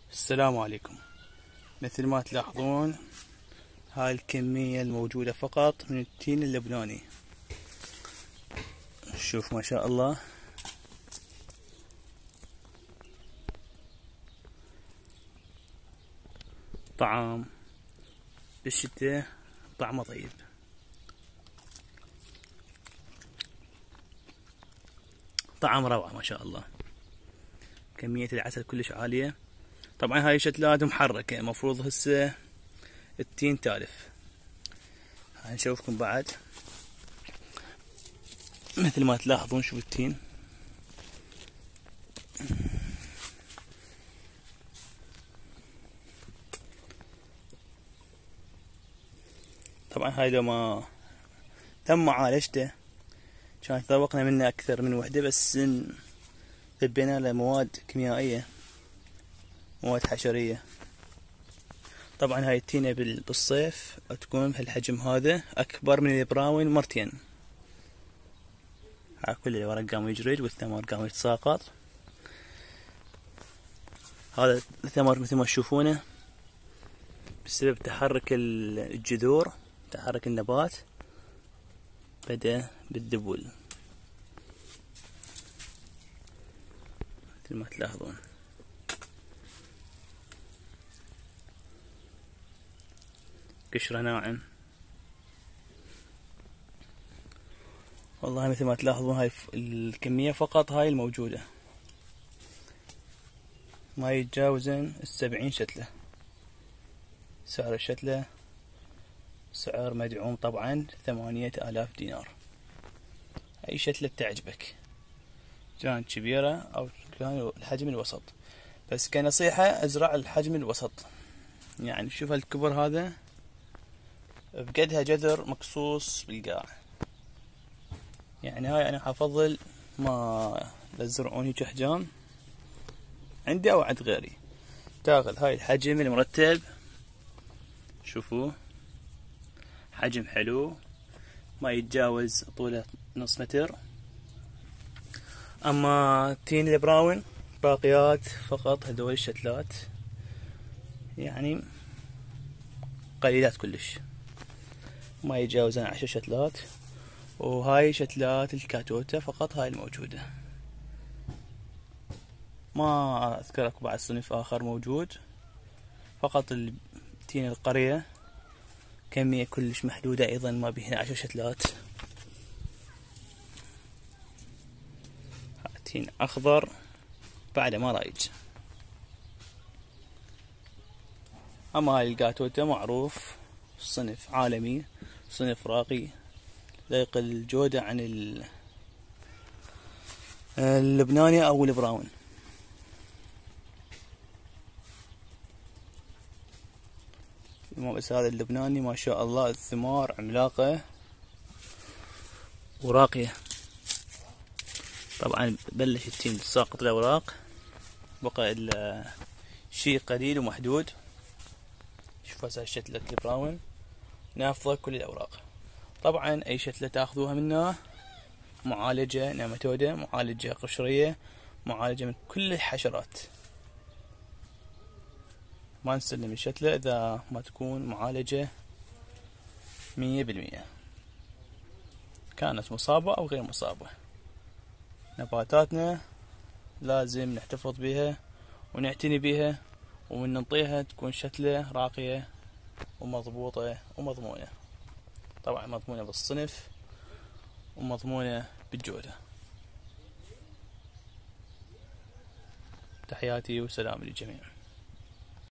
السلام عليكم. مثل ما تلاحظون هاي الكمية الموجودة فقط من التين اللبناني. شوف ما شاء الله، طعام بالشتاء طعمه طيب. طعم روعة ما شاء الله. كمية العسل كلش عالية. طبعا هاي شتلات محركة، مفروض هسه التين تالف. هنشوفكم بعد. مثل ما تلاحظون شوف التين، طبعا هاي لو ما تم معالجته كان ذوقنا منه اكثر من وحدة، بس ذبينا له مواد كيميائية، مواد حشرية. طبعا هاي التينة بالصيف تكون بهالحجم هذا، اكبر من البراون مرتين. ها كل الورق قام يجرد والثمر قام يتساقط. هذا الثمر مثل ما تشوفونه بسبب تحرك الجذور، تحرك النبات، بدأ بالذبول مثل ما تلاحظون. قشره ناعم. والله مثل ما تلاحظون هاي الكمية فقط هاي الموجودة، ما يتجاوزن 70 شتلة. سعر الشتلة سعر مدعوم طبعا 8000 دينار. اي شتلة تعجبك، كانت كبيرة او كان الحجم الوسط، بس كنصيحة ازرع الحجم الوسط. يعني شوف هالكبر هذا بقدها جذر مقصوص بالقاع. يعني هاي انا حفضل ما تزرعون هيك احجام عندي او عند غيري. تاخذ هاي الحجم المرتب، شوفوه حجم حلو ما يتجاوز طوله نص متر. اما تين البراون باقيات فقط هذول الشتلات، يعني قليلات كلش، ما يتجاوزن 10 شتلات. وهاي شتلات الكاتوتا فقط هاي الموجودة، ما اذكر اكو بعد صنف اخر موجود. فقط تين القرية كمية كلش محدودة ايضا، ما بيهن 10 شتلات. تين اخضر بعده ما رايج. اما هاي الكاتوتا معروف صنف عالمي، صنف راقي لا يقل الجودة عن اللبناني او البراون. بس هذا اللبناني ما شاء الله الثمار عملاقة وراقية. طبعا بلش التين تساقط الاوراق، بقى الا شيء قليل ومحدود. شوف هسه شتلة البراون نافضة كل الاوراق. طبعا اي شتلة تاخذوها منا معالجة نيماتودا، معالجة قشرية، معالجة من كل الحشرات. ما نسلم الشتلة اذا ما تكون معالجة 100%، كانت مصابة او غير مصابة. نباتاتنا لازم نحتفظ بها ونعتني بها، ومن ننطيها تكون شتلة راقية ومضبوطة ومضمونة. طبعا مضمونة بالصنف ومضمونة بالجودة. تحياتي وسلام للجميع.